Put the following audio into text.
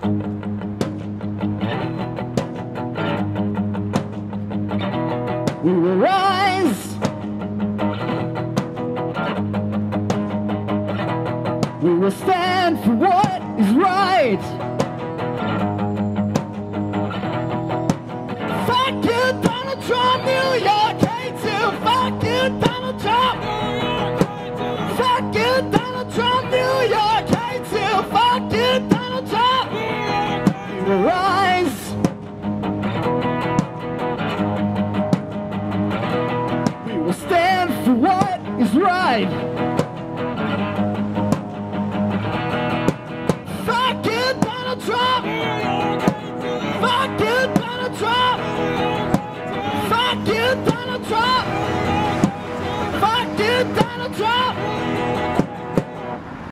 We will rise. We will stand for what is right.